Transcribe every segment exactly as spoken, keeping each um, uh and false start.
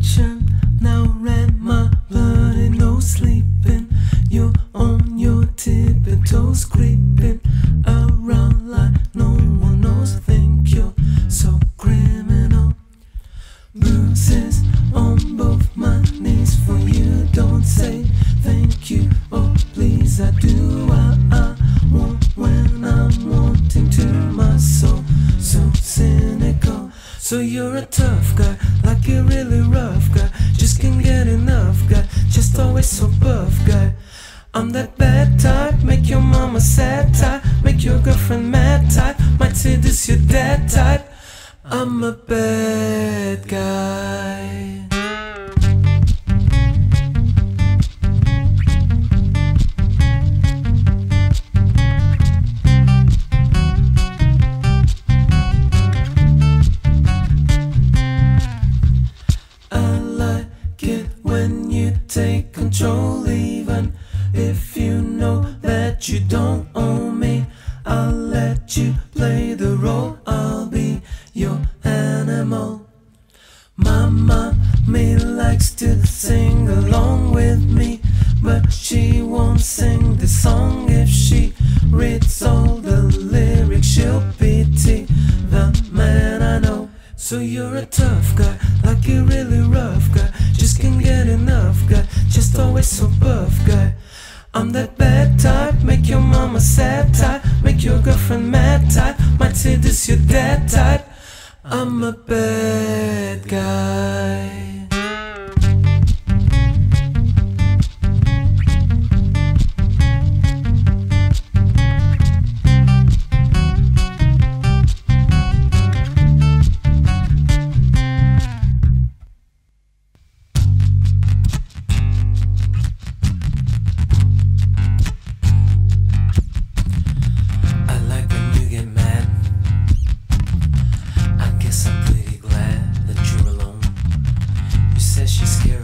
attention now ran my blood and no sleeping. You're on your tippy toes, creeping around like no one knows. Think you're so criminal. Bruises on both my knees for you. Don't say thank you or please. I do what I want when I'm wanting to. My soul so cynical. So you're a tough guy, like a really rough guy. Just can't get enough guy, just always so buff guy. I'm that bad type, make your mama sad type, make your girlfriend mad type, might say this your dad type. I'm a bad guy. I like it when you take control, even if you know that you don't own me. I'll let you play the role, I'll be your animal. My mommy likes to sing along with me, but she won't sing the song. If she reads all the lyrics, she'll pity the man I know. So you're a tough guy, like a really rough guy, just can't get enough guy, just always so buff guy. I'm that bad type, make your mama sad type, make your girlfriend mad type, might say this your dad type. I'm a bad guy.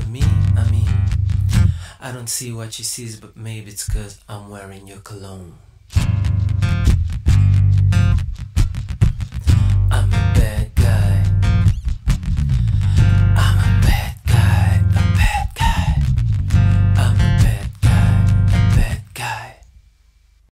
I don't see what she sees, but maybe it's 'cause I'm wearing your cologne.